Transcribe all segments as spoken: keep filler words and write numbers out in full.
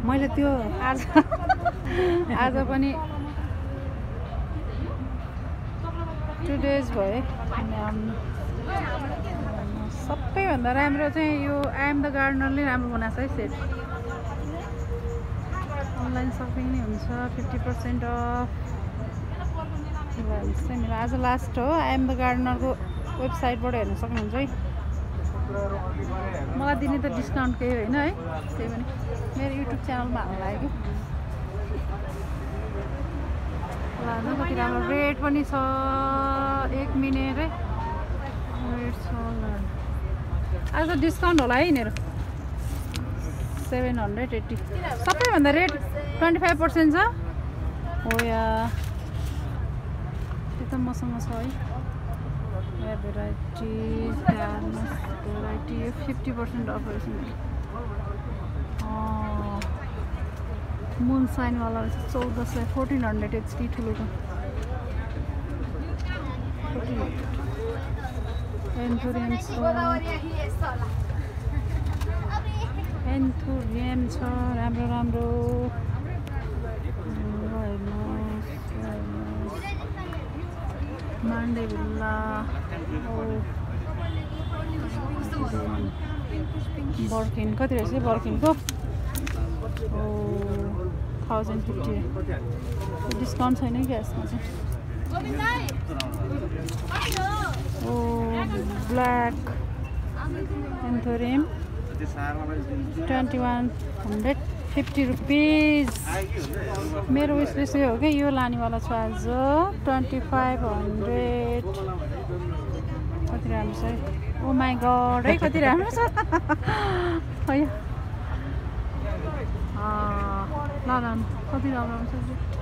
मैले त्यो आज आज पनि टु डेज भए सबैभन्दा राम्रो चाहिँ यो आई एम द गार्डनरले राम्रो बनाएको छ है सेट अनलाइन सपिङ नै हुन्छ फिफ्टी पर्सेन्ट अफ चाहिँ मेरो आज लास्ट हो आई एम द गार्डनरको वेबसाइटबाट हेर्न सक्नुहुन्छ है मलाई दिने त डिस्काउन्ट केही होइन है त्यही पनि मेरो युट्युब च्यानलमा हाल्नु लाग्यो कि कति राम्रो रेट पनि छ एक मिनट है रेट छ आज त डिस्काउन्ट होला है यिनीहरू सेभेन हन्ड्रेड एट्टी सबैभन्दा रेट ट्वेन्टी फाइभ पर्सेन्ट छ हो या त्यो त मसँग छ है variety variety fifty percent off रहेछ मुन साइनवाला रहेछ चौध सय फोर्टिन हन्ड्रेड एचडी ठुलोको एन्थोरियम छ एन्थोरियम छ राम्रो राम्रो मान्डे भिल्ला बर्किन कति रहेछ बर्किनको थाउजन्ड फिफ्टी डिस्काउन्ट छैन कि यसमा चाहिँ ओ black anthurium twenty one hundred fifty rupees मेरो विस लिस्ट यो हो कि यो लानेवाला छ आज ट्वेन्टी फाइभ हन्ड्रेड कति राम्रो छ है ओ माई गड है कति राम्रो छ है ल ल कति राम्रो छ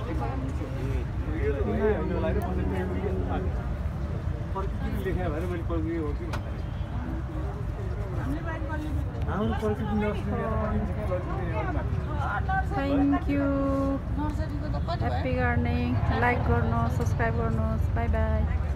thank you happy gardening like गर्नुहोस् सब्सक्राइब गर्नुहोस् बाई बाई